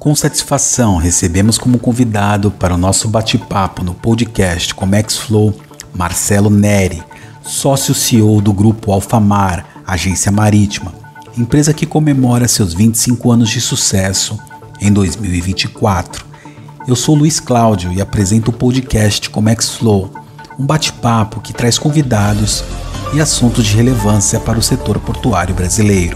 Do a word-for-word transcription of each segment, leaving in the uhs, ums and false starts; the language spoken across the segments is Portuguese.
Com satisfação, recebemos como convidado para o nosso bate-papo no podcast Comexflow Marcelo Neri, sócio C E O do Grupo Alfamar, agência marítima, empresa que comemora seus vinte e cinco anos de sucesso em dois mil e vinte e quatro. Eu sou Luiz Cláudio e apresento o podcast Comexflow, um bate-papo que traz convidados e assuntos de relevância para o setor portuário brasileiro.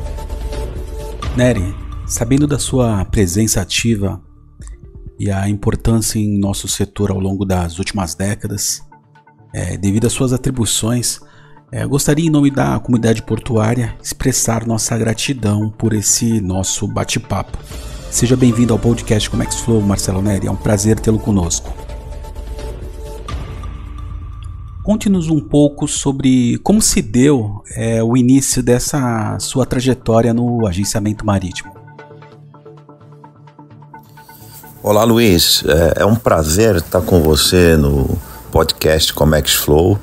Neri, sabendo da sua presença ativa e a importância em nosso setor ao longo das últimas décadas, é, devido às suas atribuições, é, gostaria, em nome da comunidade portuária, expressar nossa gratidão por esse nosso bate-papo. Seja bem-vindo ao podcast Comexflow, Marcelo Neri, é um prazer tê-lo conosco. Conte-nos um pouco sobre como se deu é, o início dessa sua trajetória no agenciamento marítimo. Olá, Luiz. É, é um prazer estar com você no podcast Comexflow.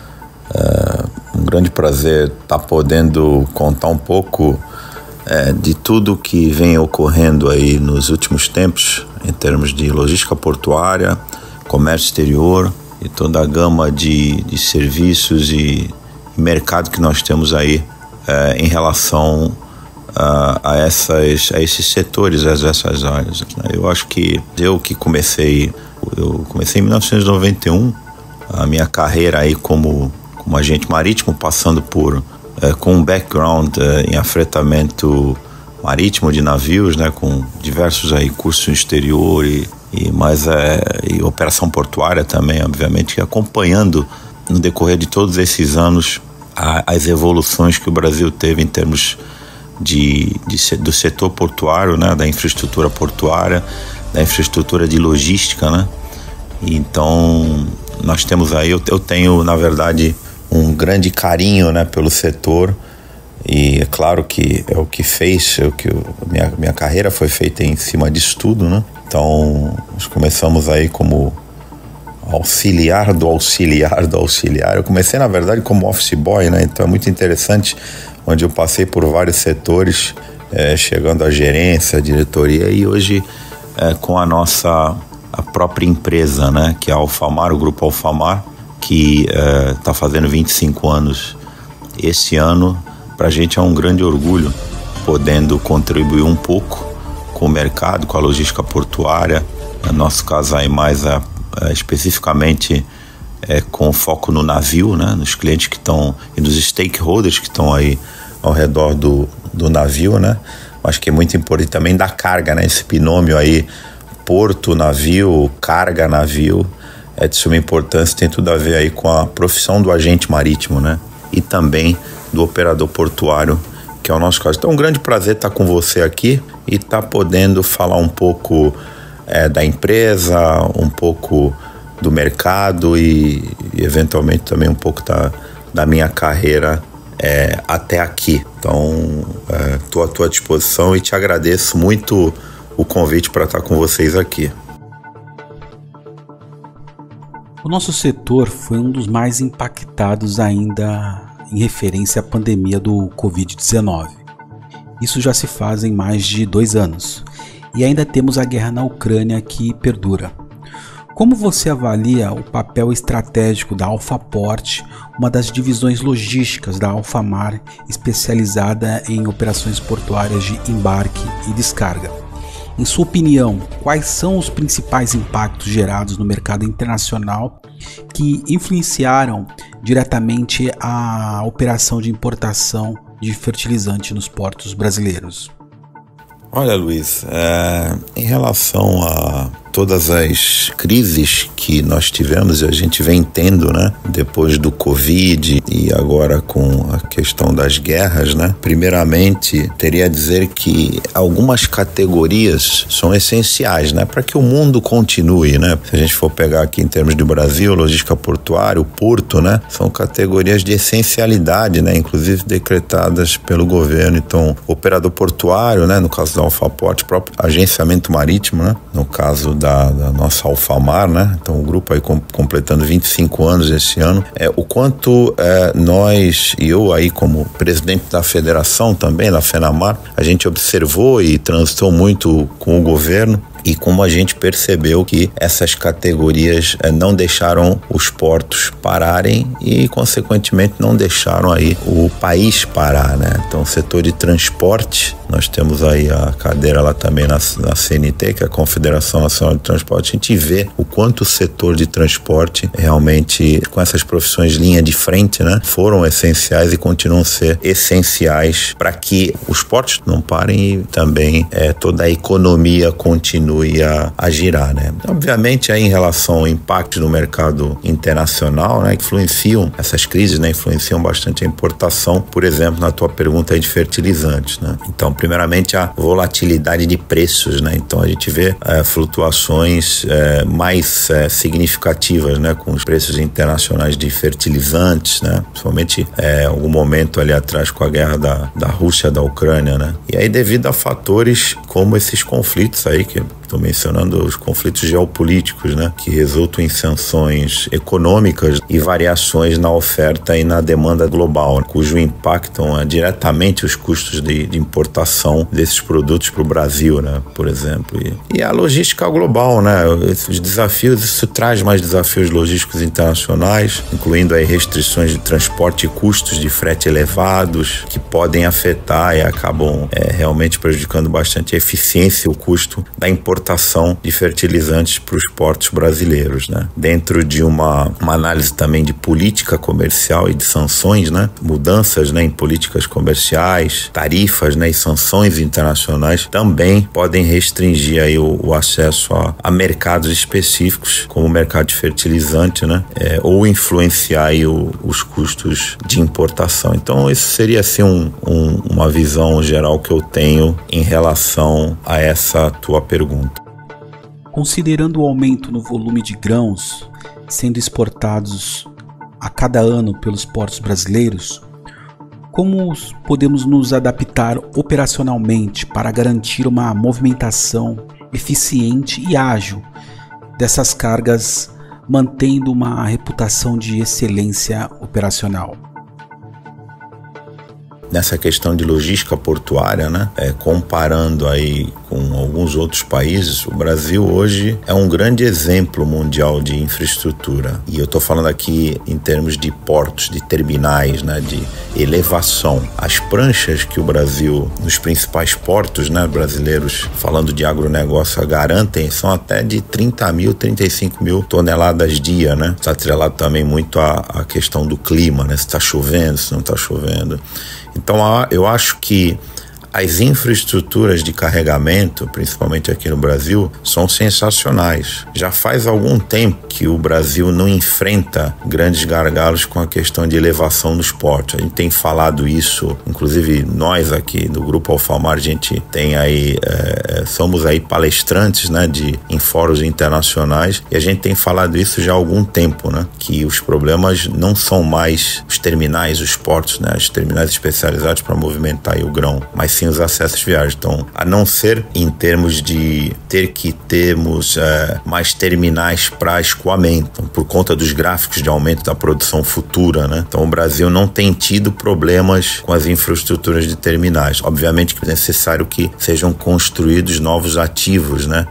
É um grande prazer estar podendo contar um pouco é, de tudo que vem ocorrendo aí nos últimos tempos em termos de logística portuária, comércio exterior e toda a gama de, de serviços e, e mercado que nós temos aí é, em relação a, a, essas, a esses setores, a essas áreas. Eu acho que eu que comecei, eu comecei em mil novecentos e noventa e um, a minha carreira aí como, como agente marítimo, passando por, é, com um background é, em afretamento marítimo de navios, né, com diversos aí cursos no exterior e E, mais, é, e operação portuária também, obviamente, acompanhando no decorrer de todos esses anos a, as evoluções que o Brasil teve em termos de, de, do setor portuário, né, da infraestrutura portuária, da infraestrutura de logística, né? E então nós temos aí, eu, eu tenho na verdade um grande carinho, né, pelo setor, e é claro que é o que fez, é o que eu, minha, minha carreira foi feita em cima disso tudo, né? Então, nós começamos aí como auxiliar do auxiliar do auxiliar. Eu comecei, na verdade, como office boy, né? Então é muito interessante, onde eu passei por vários setores, é, chegando à gerência, à diretoria, e hoje é, com a nossa a própria empresa, né? Que é a Alfamar, o Grupo Alfamar, que está é, fazendo vinte e cinco anos esse ano. Para a gente é um grande orgulho, podendo contribuir um pouco com o mercado, com a logística portuária, no nosso caso aí mais a, a, especificamente é, com foco no navio, né, nos clientes que estão e nos stakeholders que estão aí ao redor do, do navio, né. Acho que é muito importante também da carga, né, esse binômio aí porto, navio, carga, navio, é de suma importância, tem tudo a ver aí com a profissão do agente marítimo, né, e também do operador portuário, que é o nosso caso. Então é um grande prazer estar com você aqui e estar podendo falar um pouco é, da empresa, um pouco do mercado e, e eventualmente também um pouco da, da minha carreira é, até aqui. Então estou é, à tua disposição e te agradeço muito o convite para estar com vocês aqui. O nosso setor foi um dos mais impactados ainda em referência à pandemia do covid dezenove. Isso já se faz em mais de dois anos. E ainda temos a guerra na Ucrânia que perdura. Como você avalia o papel estratégico da Alfaport, uma das divisões logísticas da Alfamar, especializada em operações portuárias de embarque e descarga? Em sua opinião, quais são os principais impactos gerados no mercado internacional que influenciaram diretamente a operação de importação de fertilizante nos portos brasileiros? Olha, Luiz, é, em relação a todas as crises que nós tivemos e a gente vem tendo, né, depois do Covid e agora com a questão das guerras, né, primeiramente teria a dizer que algumas categorias são essenciais, né, para que o mundo continue, né. Se a gente for pegar aqui em termos de Brasil, logística portuária, o porto, né, são categorias de essencialidade, né, inclusive decretadas pelo governo. Então, operador portuário, né, no caso da Alfaport, próprio agenciamento marítimo, né, no caso da, da nossa Alfamar, né? Então o grupo aí com, completando vinte e cinco anos esse ano, é, o quanto é, nós, e eu aí como presidente da federação também, da FENAMAR, a gente observou e transitou muito com o governo, e como a gente percebeu que essas categorias eh, não deixaram os portos pararem e, consequentemente, não deixaram aí o país parar, né? Então, o setor de transporte, nós temos aí a cadeira lá também na, na C N T, que é a Confederação Nacional de Transporte, a gente vê o quanto o setor de transporte realmente, com essas profissões linha de frente, né, foram essenciais e continuam a ser essenciais para que os portos não parem e também eh, toda a economia continue A, a girar, né? Obviamente, aí em relação ao impacto no mercado internacional, né, que influenciam, essas crises, né, influenciam bastante a importação, por exemplo, na tua pergunta aí de fertilizantes, né? Então, primeiramente, a volatilidade de preços, né? Então, a gente vê é, flutuações é, mais é, significativas, né, com os preços internacionais de fertilizantes, né? Principalmente é, algum momento ali atrás com a guerra da, da Rússia, da Ucrânia, né? E aí, devido a fatores como esses conflitos aí que estou mencionando, os conflitos geopolíticos, né, que resultam em sanções econômicas e variações na oferta e na demanda global, cujo impactam é, diretamente os custos de, de importação desses produtos para o Brasil, né, por exemplo. E, e a logística global, né, esses desafios, isso traz mais desafios logísticos internacionais, incluindo aí restrições de transporte e custos de frete elevados, que podem afetar e acabam é, realmente prejudicando bastante a eficiência e o custo da importação de fertilizantes para os portos brasileiros, né? Dentro de uma, uma análise também de política comercial e de sanções, né? Mudanças, né, em políticas comerciais, tarifas, né, e sanções internacionais também podem restringir aí o, o acesso a, a mercados específicos, como o mercado de fertilizante, né? É, ou influenciar aí o, os custos de importação. Então, isso seria assim um, um, uma visão geral que eu tenho em relação a essa tua pergunta. Considerando o aumento no volume de grãos sendo exportados a cada ano pelos portos brasileiros, como podemos nos adaptar operacionalmente para garantir uma movimentação eficiente e ágil dessas cargas, mantendo uma reputação de excelência operacional? Nessa questão de logística portuária, né, é, comparando aí com alguns outros países, o Brasil hoje é um grande exemplo mundial de infraestrutura. E eu estou falando aqui em termos de portos, de terminais, né, de elevação. As pranchas que o Brasil, nos principais portos, né, brasileiros, falando de agronegócio, garantem, são até de trinta mil, trinta e cinco mil toneladas dia, né? Está atrelado também muito à, à questão do clima, né? Se está chovendo, se não está chovendo. Então, eu acho que as infraestruturas de carregamento, principalmente aqui no Brasil, são sensacionais. Já faz algum tempo que o Brasil não enfrenta grandes gargalos com a questão de elevação nos portos. A gente tem falado isso, inclusive nós aqui do Grupo Alfamar, a gente tem aí, é, somos aí palestrantes, né, de, em fóruns internacionais, e a gente tem falado isso já há algum tempo, né, que os problemas não são mais os terminais, os portos, né, os terminais especializados para movimentar aí o grão, mas sim os acessos viários. Então, a não ser em termos de ter que termos é, mais terminais para escoamento, então, por conta dos gráficos de aumento da produção futura, né? Então, o Brasil não tem tido problemas com as infraestruturas de terminais. Obviamente que é necessário que sejam construídos novos ativos, né?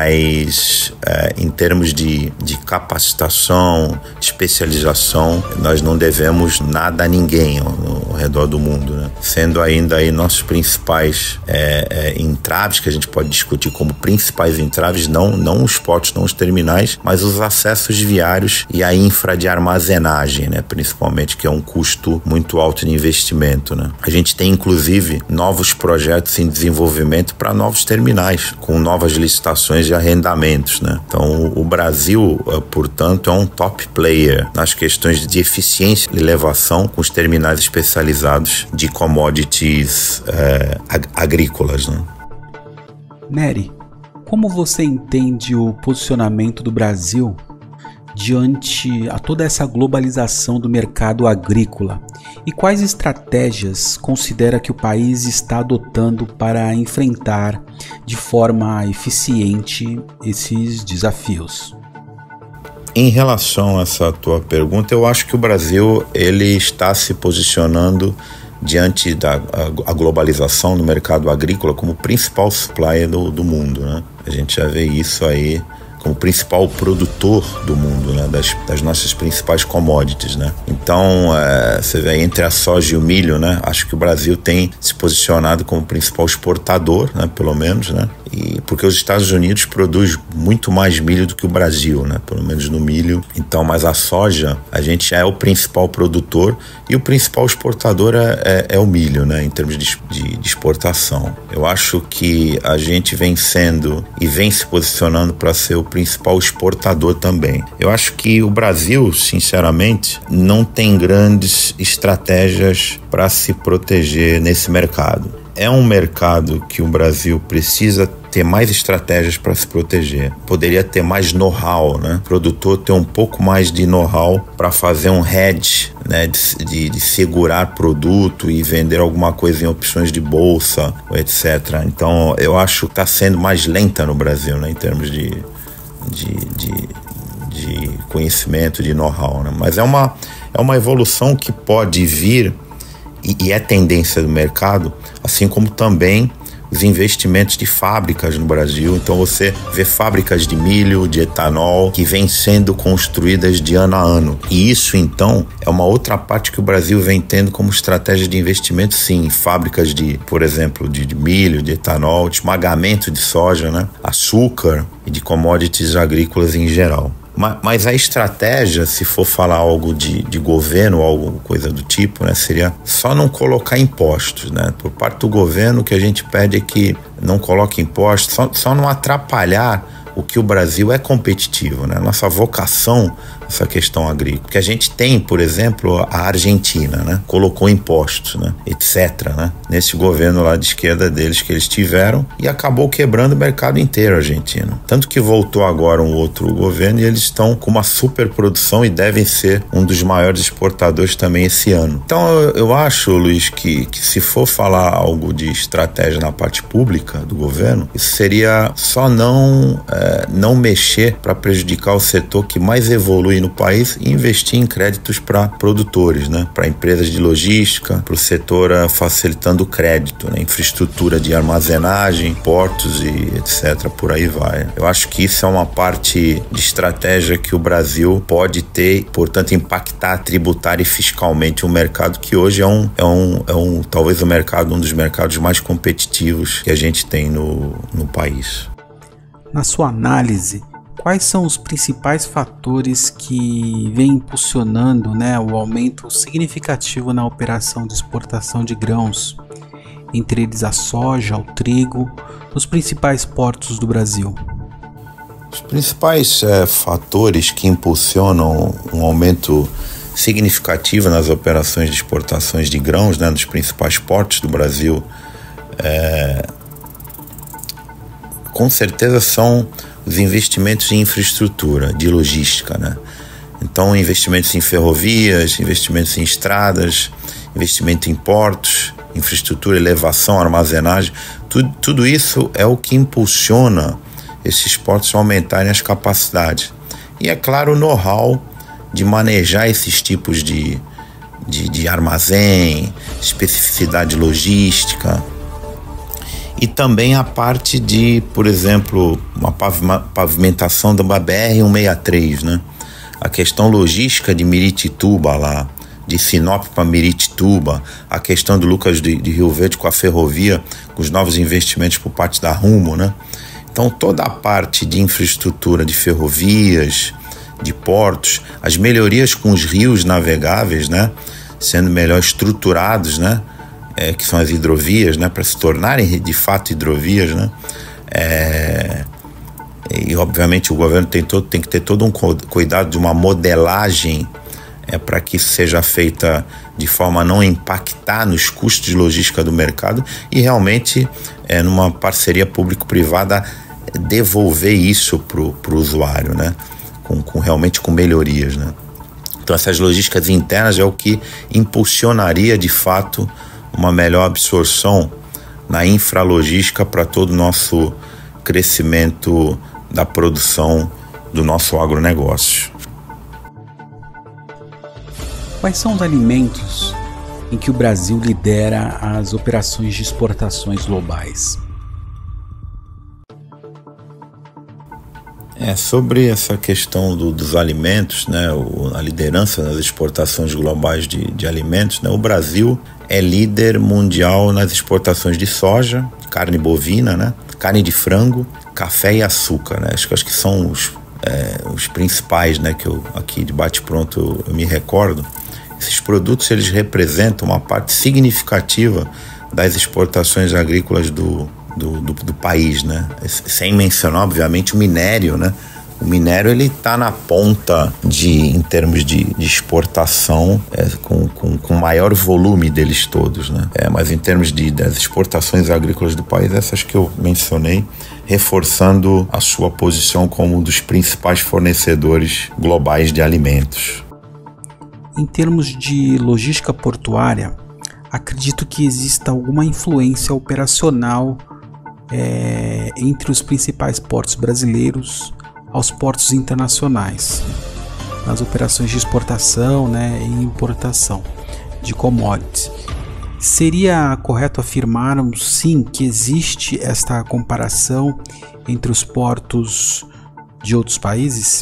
Mas é, em termos de, de capacitação, de especialização, nós não devemos nada a ninguém ao, ao redor do mundo, né? Sendo ainda aí nossos principais é, é, entraves, que a gente pode discutir como principais entraves, não, não os portos, não os terminais, mas os acessos viários e a infra de armazenagem, né? Principalmente, que é um custo muito alto de investimento, né? A gente tem, inclusive, novos projetos em desenvolvimento para novos terminais, com novas licitações e arrendamentos, né? Então, o Brasil, portanto, é um top player nas questões de eficiência e elevação com os terminais especializados de commodities é, agrícolas, né? Nery, como você entende o posicionamento do Brasil diante a toda essa globalização do mercado agrícola E quais estratégias considera que o país está adotando para enfrentar de forma eficiente esses desafios? Em relação a essa tua pergunta, eu acho que o Brasil ele está se posicionando diante da a, a globalização no mercado agrícola como principal supplier do, do mundo, né? A gente já vê isso aí como principal produtor do mundo, né? das, das nossas principais commodities, né? Então, é, você vê entre a soja e o milho, né? Acho que o Brasil tem se posicionado como principal exportador, né? Pelo menos, né? E porque os Estados Unidos produzem muito mais milho do que o Brasil, né? Pelo menos no milho. Então, mas a soja, a gente já é o principal produtor e o principal exportador é, é, é o milho, né? Em termos de, de, de exportação. Eu acho que a gente vem sendo e vem se posicionando para ser o principal exportador também. Eu acho que o Brasil, sinceramente, não tem grandes estratégias para se proteger nesse mercado. É um mercado que o Brasil precisa ter mais estratégias para se proteger. Poderia ter mais know-how, né? O produtor ter um pouco mais de know-how para fazer um hedge, né? De, de, de segurar produto e vender alguma coisa em opções de bolsa, etcétera. Então, eu acho que está sendo mais lenta no Brasil, né? Em termos de, de, de, de conhecimento, de know-how, né? Mas é uma, é uma evolução que pode vir e é tendência do mercado, assim como também os investimentos de fábricas no Brasil. Então você vê fábricas de milho, de etanol, que vêm sendo construídas de ano a ano. E isso, então, é uma outra parte que o Brasil vem tendo como estratégia de investimento, sim, em fábricas de, por exemplo, de, de milho, de etanol, de esmagamento de soja, né? Açúcar e de commodities agrícolas em geral. Mas a estratégia, se for falar algo de, de governo, algo coisa do tipo, né, seria só não colocar impostos, né? Por parte do governo, o que a gente pede é que não coloque impostos, só, só não atrapalhar o que o Brasil é competitivo, né? Nossa vocação, essa questão agrícola. Que a gente tem, por exemplo, a Argentina, né? Colocou impostos, né? Etc, né? Nesse governo lá de esquerda deles que eles tiveram e acabou quebrando o mercado inteiro argentino. Tanto que voltou agora um outro governo e eles estão com uma superprodução e devem ser um dos maiores exportadores também esse ano. Então eu, eu acho, Luiz, que, que se for falar algo de estratégia na parte pública do governo, isso seria só não... É, não mexer para prejudicar o setor que mais evolui no país e investir em créditos para produtores, né? Para empresas de logística, para o setor uh, facilitando o crédito, né? Infraestrutura de armazenagem, portos e etcétera. Por aí vai. Eu acho que isso é uma parte de estratégia que o Brasil pode ter, portanto impactar tributária e fiscalmente um mercado que hoje é um, é um, é um talvez o mercado, um dos mercados mais competitivos que a gente tem no, no país. Na sua análise, quais são os principais fatores que vêm impulsionando, né, o aumento significativo na operação de exportação de grãos, entre eles a soja, o trigo, nos principais portos do Brasil? Os principais é, fatores que impulsionam um aumento significativo nas operações de exportações de grãos, né, nos principais portos do Brasil, é... com certeza são os investimentos em infraestrutura, de logística, né? Então, investimentos em ferrovias, investimentos em estradas, investimento em portos, infraestrutura, elevação, armazenagem, tudo, tudo isso é o que impulsiona esses portos a aumentarem as capacidades. E, é claro, o know-how de manejar esses tipos de, de, de armazém, especificidade logística. E também a parte de, por exemplo, uma pavimentação da B R cento e sessenta e três, né? A questão logística de Miritituba lá, de Sinop para Miritituba, a questão do Lucas de, de Rio Verde com a ferrovia, com os novos investimentos por parte da Rumo, né? Então toda a parte de infraestrutura de ferrovias, de portos, as melhorias com os rios navegáveis, né? Sendo melhor estruturados, né? É, que são as hidrovias, né, para se tornarem de fato hidrovias, né, é, e obviamente o governo tem, todo, tem que ter todo um cuidado de uma modelagem é, para que isso seja feita de forma a não impactar nos custos de logística do mercado e realmente, é, numa parceria público-privada, devolver isso para o usuário, né, com, com, realmente com melhorias, né. Então essas logísticas internas é o que impulsionaria de fato uma melhor absorção na infralogística para todo o nosso crescimento da produção do nosso agronegócio. Quais são os alimentos em que o Brasil lidera as operações de exportações globais? É, sobre essa questão do, dos alimentos, né, o, a liderança nas exportações globais de, de alimentos, né, o Brasil é líder mundial nas exportações de soja, carne bovina, né, carne de frango, café e açúcar. Né, acho, acho que são os, é, os principais, né, que eu aqui de bate-pronto eu, eu me recordo. Esses produtos eles representam uma parte significativa das exportações agrícolas do Do, do, do país, né? Sem mencionar, obviamente, o minério, né? O minério ele está na ponta de, em termos de, de exportação, é, com, com, com maior volume deles todos, né? É, mas em termos de, das exportações agrícolas do país, essas que eu mencionei, reforçando a sua posição como um dos principais fornecedores globais de alimentos. Em termos de logística portuária, acredito que exista alguma influência operacional É, entre os principais portos brasileiros aos portos internacionais, nas operações de exportação, né, e importação de commodities. Seria correto afirmarmos, sim, que existe esta comparação entre os portos de outros países?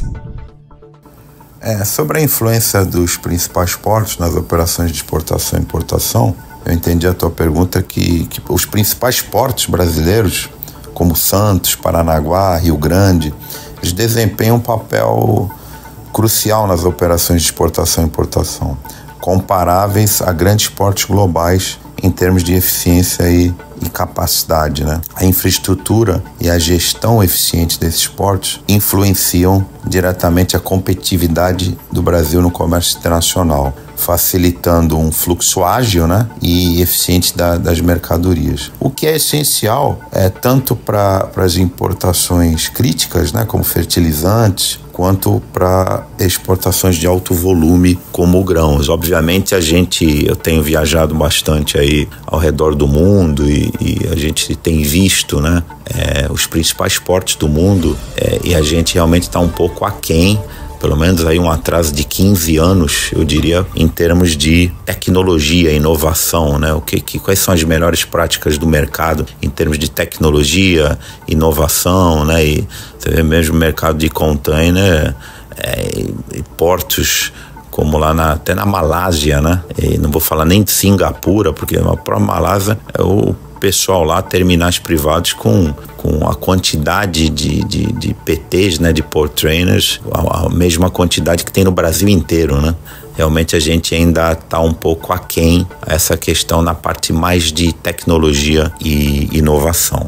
É, sobre a influência dos principais portos nas operações de exportação e importação, eu entendi a tua pergunta que, que os principais portos brasileiros, como Santos, Paranaguá, Rio Grande, eles desempenham um papel crucial nas operações de exportação e importação, comparáveis a grandes portos globais em termos de eficiência e, e capacidade, né? A infraestrutura e a gestão eficiente desses portos influenciam diretamente a competitividade do Brasil no comércio internacional, facilitando um fluxo ágil, né, e eficiente da, das mercadorias. O que é essencial é tanto para as importações críticas, né, como fertilizantes, quanto para exportações de alto volume como grãos. Obviamente a gente, eu tenho viajado bastante aí ao redor do mundo e, e a gente tem visto, né, é, os principais portos do mundo é, e a gente realmente está um pouco aquém, pelo menos aí um atraso de quinze anos, eu diria, em termos de tecnologia, inovação, né? O que, que, quais são as melhores práticas do mercado em termos de tecnologia, inovação, né? E você vê mesmo o mercado de container, é, e portos como lá na, até na Malásia, né? E não vou falar nem de Singapura, porque a própria Malásia é o pessoal lá, terminais privados com, com a quantidade de, de, de P Ts, né, de port trainers, a, a mesma quantidade que tem no Brasil inteiro, né? Realmente a gente ainda está um pouco aquém essa questão na parte mais de tecnologia e inovação.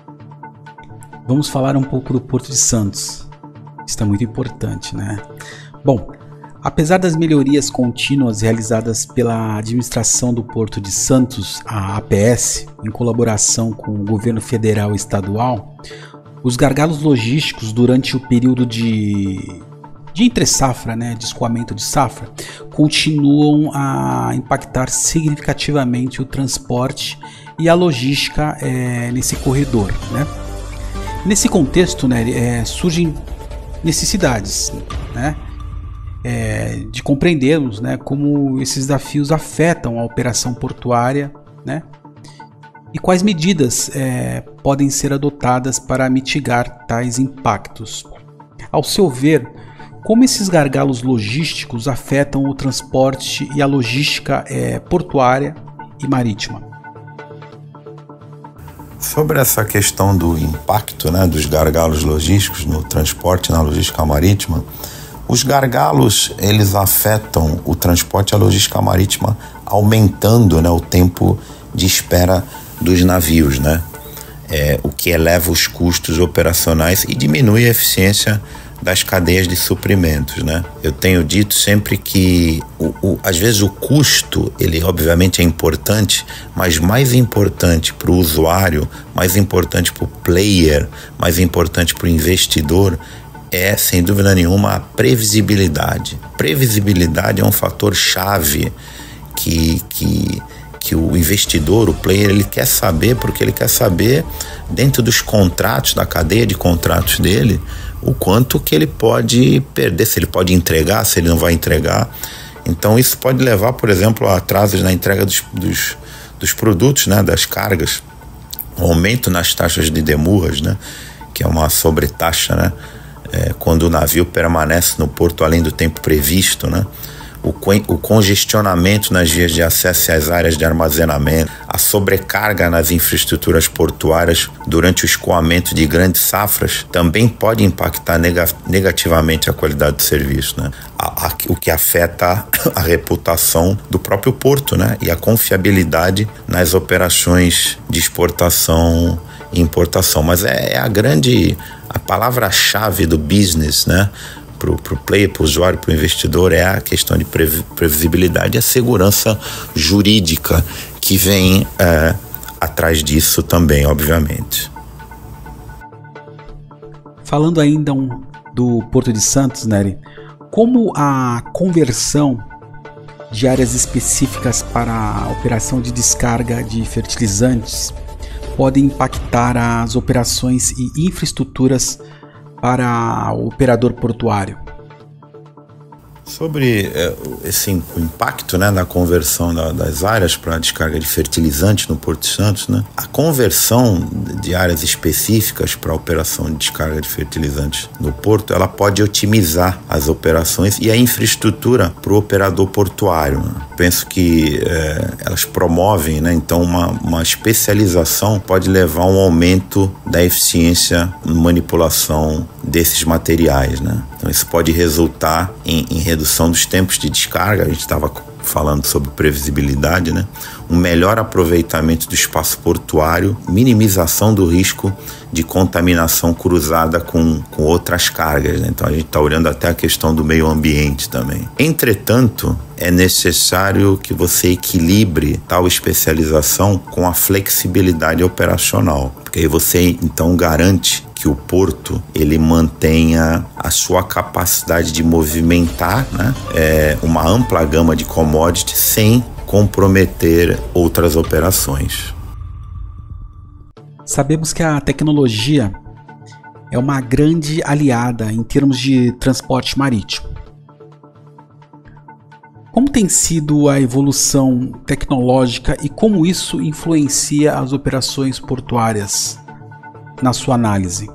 Vamos falar um pouco do Porto de Santos. Isso é muito importante, né? Bom, apesar das melhorias contínuas realizadas pela administração do Porto de Santos, a A P S, em colaboração com o governo federal e estadual, os gargalos logísticos durante o período de, de entre-safra, né, de escoamento de safra, continuam a impactar significativamente o transporte e a logística é, nesse corredor, né? Nesse contexto, né, é, surgem necessidades, né? É, de compreendermos, né, como esses desafios afetam a operação portuária, né, e quais medidas é, podem ser adotadas para mitigar tais impactos. Ao seu ver, como esses gargalos logísticos afetam o transporte e a logística é, portuária e marítima? Sobre essa questão do impacto, né, dos gargalos logísticos no transporte e na logística marítima, os gargalos, eles afetam o transporte e a logística marítima, aumentando, né, o tempo de espera dos navios, né? É, o que eleva os custos operacionais e diminui a eficiência das cadeias de suprimentos, né? Eu tenho dito sempre que, o, o, às vezes, o custo, ele obviamente é importante, mas mais importante para o usuário, mais importante para o player, mais importante para o investidor, é, sem dúvida nenhuma, a previsibilidade. Previsibilidade é um fator chave que, que, que o investidor, o player, ele quer saber, porque ele quer saber, dentro dos contratos, da cadeia de contratos dele, o quanto que ele pode perder, se ele pode entregar, se ele não vai entregar. Então isso pode levar, por exemplo, a atrasos na entrega dos, dos, dos produtos, né, das cargas, um aumento nas taxas de demurras, né, que é uma sobretaxa, né, é, quando o navio permanece no porto além do tempo previsto, né, o, o congestionamento nas vias de acesso às áreas de armazenamento, a sobrecarga nas infraestruturas portuárias durante o escoamento de grandes safras também pode impactar nega, negativamente a qualidade do serviço, né? A, a, o que afeta a reputação do próprio porto, né? E a confiabilidade nas operações de exportação e importação. Mas é, é a grande, a palavra-chave do business, né? Para o player, para o usuário, para o investidor, é a questão de previsibilidade e a segurança jurídica que vem é, atrás disso também, obviamente. Falando ainda um, do Porto de Santos, Nery, como a conversão de áreas específicas para a operação de descarga de fertilizantes pode impactar as operações e infraestruturas para o operador portuário? Sobre é, esse impacto, né, na conversão da, das áreas para a descarga de fertilizantes no Porto de Santos, né, a conversão de áreas específicas para a operação de descarga de fertilizantes no porto, ela pode otimizar as operações e a infraestrutura para o operador portuário, né. Penso que é, elas promovem, né, então uma, uma especialização pode levar a um aumento da eficiência na manipulação desses materiais, né. Então isso pode resultar em, em redução dos tempos de descarga. A gente estava falando sobre previsibilidade, né? Um melhor aproveitamento do espaço portuário, minimização do risco de contaminação cruzada com, com outras cargas, né? Então a gente está olhando até a questão do meio ambiente também. Entretanto, é necessário que você equilibre tal especialização com a flexibilidade operacional, porque aí você então garante que o porto ele mantenha a sua capacidade de movimentar, né, é, uma ampla gama de commodities sem comprometer outras operações. Sabemos que a tecnologia é uma grande aliada em termos de transporte marítimo. Como tem sido a evolução tecnológica e como isso influencia as operações portuárias, na sua análise?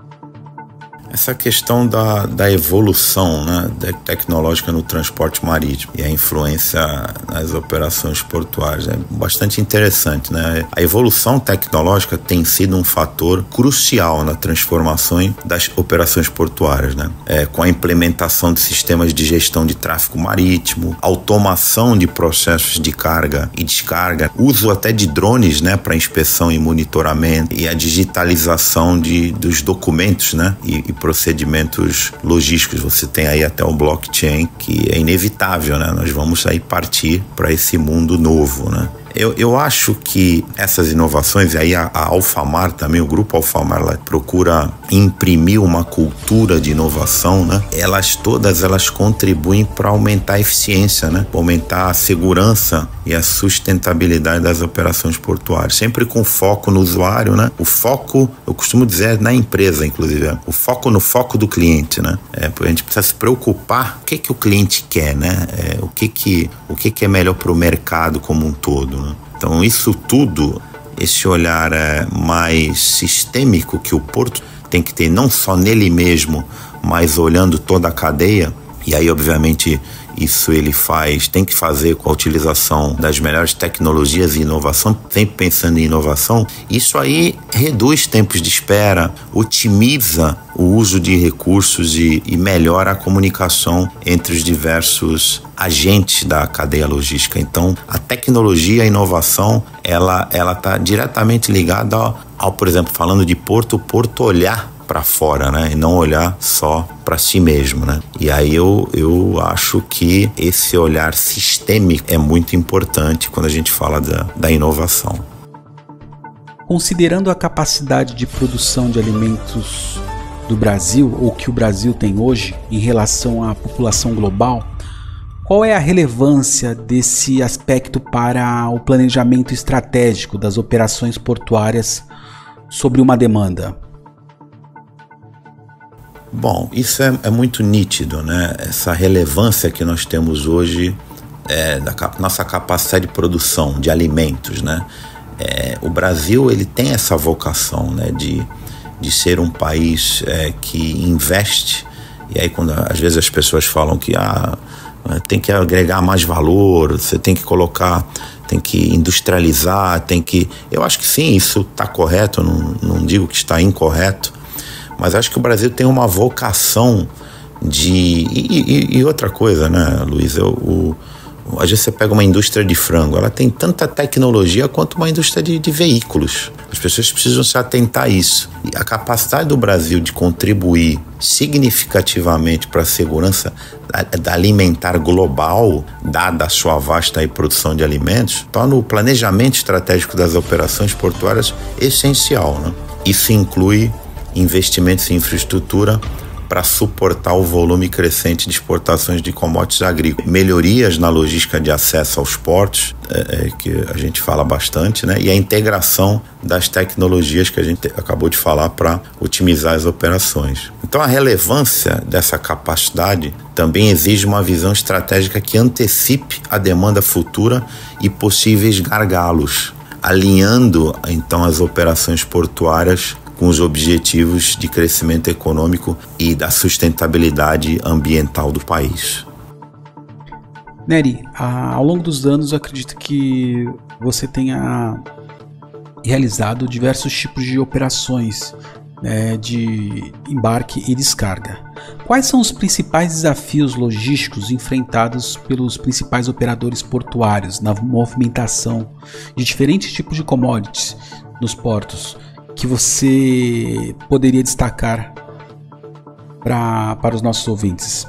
Essa questão da, da evolução, né, tecnológica no transporte marítimo e a influência nas operações portuárias é bastante interessante, né? A evolução tecnológica tem sido um fator crucial na transformação das operações portuárias, né? É, com a implementação de sistemas de gestão de tráfego marítimo, automação de processos de carga e descarga, uso até de drones, né, para inspeção e monitoramento, e a digitalização de, dos documentos, né, e, e procedimentos logísticos. Você tem aí até o blockchain, que é inevitável, né? Nós vamos aí partir para esse mundo novo, né? Eu, eu acho que essas inovações, e aí a, a Alfamar também, o grupo Alfamar, ela procura imprimir uma cultura de inovação, né? Elas todas, elas contribuem para aumentar a eficiência, né? Aumentar a segurança e a sustentabilidade das operações portuárias, sempre com foco no usuário, né? O foco, eu costumo dizer, na empresa, inclusive, é, o foco no foco do cliente, né? É, a gente precisa se preocupar o que que o cliente quer, né? É, o que que, o que que é melhor para o mercado como um todo, né? Então isso tudo, esse olhar é, mais sistêmico que o porto tem que ter, não só nele mesmo, mas olhando toda a cadeia. E aí, obviamente, isso ele faz, tem que fazer com a utilização das melhores tecnologias e inovação, sempre pensando em inovação. Isso aí reduz tempos de espera, otimiza o uso de recursos e, e melhora a comunicação entre os diversos agentes da cadeia logística. Então, a tecnologia e a inovação, ela ela está diretamente ligada ao, ao, por exemplo, falando de porto, o porto olhar para fora, né? E não olhar só para si mesmo, né? E aí eu, eu acho que esse olhar sistêmico é muito importante quando a gente fala da, da inovação. Considerando a capacidade de produção de alimentos do Brasil, ou que o Brasil tem hoje, em relação à população global, qual é a relevância desse aspecto para o planejamento estratégico das operações portuárias sobre uma demanda? Bom, isso é, é muito nítido, né? Essa relevância que nós temos hoje é, da nossa capacidade de produção de alimentos, né? É, o Brasil, ele tem essa vocação, né, de, de ser um país é, que investe. E aí quando às vezes as pessoas falam que ah, tem que agregar mais valor, você tem que colocar, tem que industrializar, tem que... Eu acho que sim, isso está correto, não, não digo que está incorreto, mas acho que o Brasil tem uma vocação de... E, e, e outra coisa, né, Luiz? Eu, o, às vezes você pega uma indústria de frango, ela tem tanta tecnologia quanto uma indústria de, de veículos. As pessoas precisam se atentar a isso. E a capacidade do Brasil de contribuir significativamente para a segurança alimentar global, dada a sua vasta aí produção de alimentos, torna o planejamento estratégico das operações portuárias essencial, né? Isso inclui investimentos em infraestrutura para suportar o volume crescente de exportações de commodities agrícolas. Melhorias na logística de acesso aos portos, é, é, que a gente fala bastante, né? E a integração das tecnologias que a gente acabou de falar para otimizar as operações. Então a relevância dessa capacidade também exige uma visão estratégica que antecipe a demanda futura e possíveis gargalos, alinhando então as operações portuárias com os objetivos de crescimento econômico e da sustentabilidade ambiental do país. Nery, ao longo dos anos eu acredito que você tenha realizado diversos tipos de operações, né, de embarque e descarga. Quais são os principais desafios logísticos enfrentados pelos principais operadores portuários na movimentação de diferentes tipos de commodities nos portos, que você poderia destacar pra, para os nossos ouvintes?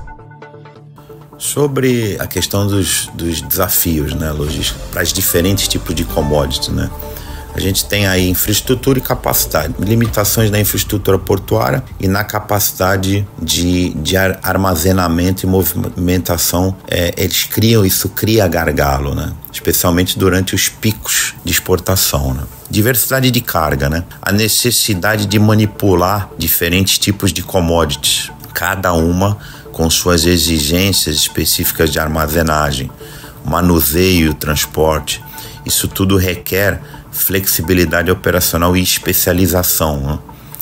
Sobre a questão dos, dos desafios, né, logísticos para os diferentes tipos de commodities, né? A gente tem aí infraestrutura e capacidade, limitações na infraestrutura portuária e na capacidade de, de armazenamento e movimentação. É, eles criam, isso cria gargalo, né? Especialmente durante os picos de exportação, né? Diversidade de carga, né? A necessidade de manipular diferentes tipos de commodities, cada uma com suas exigências específicas de armazenagem, manuseio, transporte. Isso tudo requer flexibilidade operacional e especialização, né?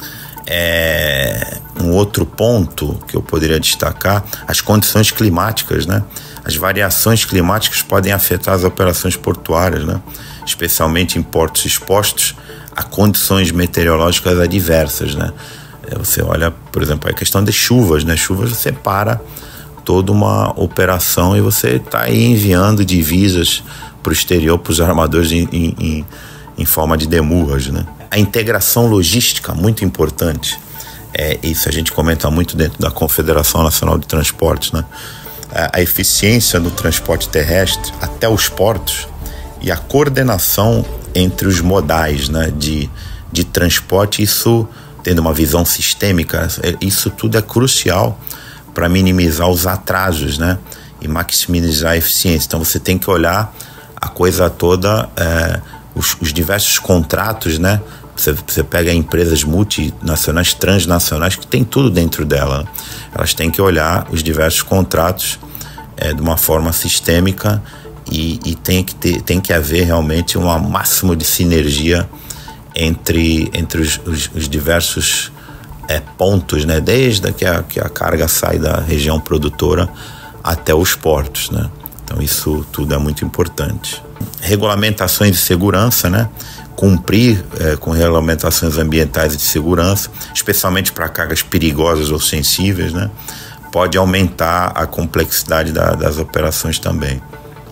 É, um outro ponto que eu poderia destacar, as condições climáticas, né? As variações climáticas podem afetar as operações portuárias, né? Especialmente em portos expostos a condições meteorológicas adversas, né? Você olha, por exemplo, a questão das chuvas, né? Chuvas você para toda uma operação e você está aí enviando divisas para o exterior, para os armadores em, em, em forma de demurras, né? A integração logística, muito importante. É, isso a gente comenta muito dentro da Confederação Nacional de Transportes, né? A, a eficiência do transporte terrestre até os portos e a coordenação entre os modais, né, de, de transporte, isso, tendo uma visão sistêmica, isso tudo é crucial para minimizar os atrasos, né, e maximizar a eficiência. Então você tem que olhar a coisa toda, é, os, os diversos contratos, né? Você, você pega empresas multinacionais, transnacionais, que tem tudo dentro dela. Elas têm que olhar os diversos contratos é, de uma forma sistêmica e, e tem, que ter, tem que haver realmente um máximo de sinergia entre, entre os, os, os diversos é, pontos, né? Desde que a, que a carga sai da região produtora até os portos, né? Então isso tudo é muito importante. Regulamentações de segurança, né? Cumprir é, com regulamentações ambientais e de segurança, especialmente para cargas perigosas ou sensíveis, né? Pode aumentar a complexidade da, das operações também.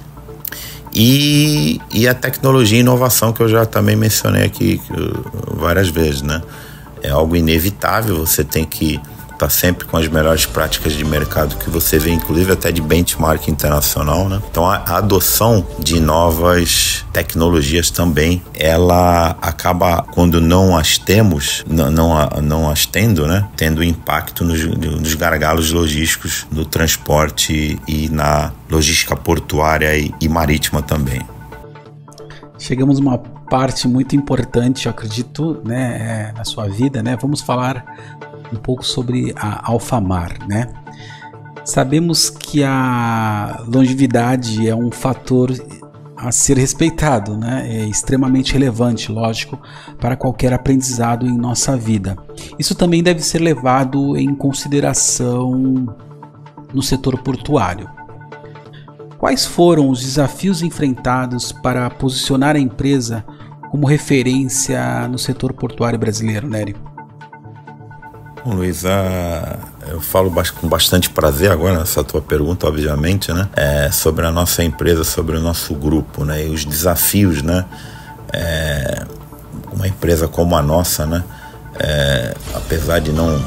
E, e a tecnologia e inovação, que eu já também mencionei aqui várias vezes, né? É algo inevitável, você tem que tá sempre com as melhores práticas de mercado que você vê, inclusive até de benchmark internacional, né? Então a, a adoção de novas tecnologias também, ela acaba, quando não as temos, não, não, não as tendo, né? Tendo impacto nos, nos gargalos logísticos, no transporte e na logística portuária e, e marítima também. Chegamos a uma parte muito importante, eu acredito, né, na sua vida, né? Vamos falar um pouco sobre a Alfamar, né? Sabemos que a longevidade é um fator a ser respeitado, né? É extremamente relevante, lógico, para qualquer aprendizado em nossa vida. Isso também deve ser levado em consideração no setor portuário. Quais foram os desafios enfrentados para posicionar a empresa como referência no setor portuário brasileiro, Nery? Bom, Luiz, eu falo com bastante prazer agora nessa tua pergunta, obviamente, né? É, sobre a nossa empresa, sobre o nosso grupo, né? E os desafios, né? É, uma empresa como a nossa, né? É, apesar de não,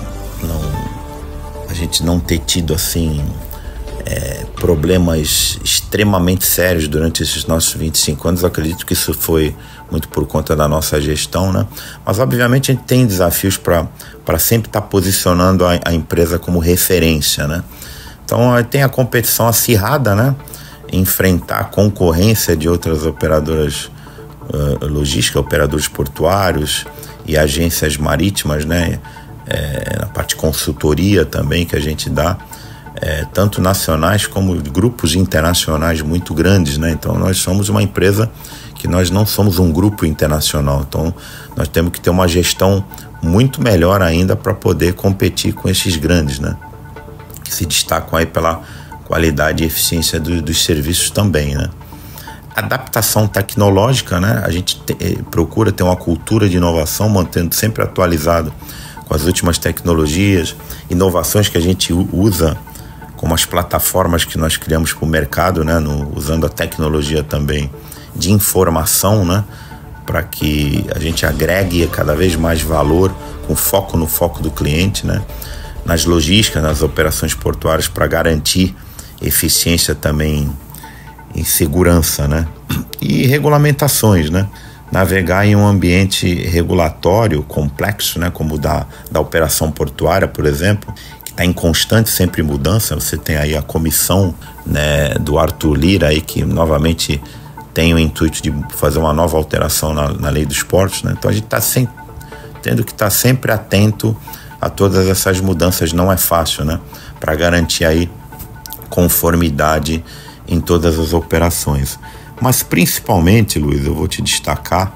não a gente não ter tido assim É, problemas extremamente sérios durante esses nossos vinte e cinco anos, eu acredito que isso foi muito por conta da nossa gestão, né? Mas obviamente a gente tem desafios para sempre estar tá posicionando a, a empresa como referência, né? Então tem a competição acirrada, né? Enfrentar a concorrência de outras operadoras uh, logísticas, operadores portuários e agências marítimas, né? É, na parte de consultoria também que a gente dá. É, tanto nacionais como grupos internacionais muito grandes, né? Então nós somos uma empresa que nós não somos um grupo internacional, então nós temos que ter uma gestão muito melhor ainda para poder competir com esses grandes, né? Que se destacam aí pela qualidade e eficiência do, dos serviços também, né? Adaptação tecnológica, né? A gente te, procura ter uma cultura de inovação, mantendo sempre atualizado com as últimas tecnologias, inovações que a gente usa, como as plataformas que nós criamos para o mercado, né, no, usando a tecnologia também de informação, né, para que a gente agregue cada vez mais valor, com foco no foco do cliente, né, nas logísticas, nas operações portuárias, para garantir eficiência também em segurança, né, e regulamentações, né, navegar em um ambiente regulatório complexo, né, como o da, da operação portuária, por exemplo, está em constante sempre mudança. Você tem aí a comissão, né, do Arthur Lira aí, que novamente tem o intuito de fazer uma nova alteração na, na lei dos portos, né? Então a gente está tendo que estar tá sempre atento a todas essas mudanças. Não é fácil, né? Para garantir aí conformidade em todas as operações. Mas principalmente, Luiz, eu vou te destacar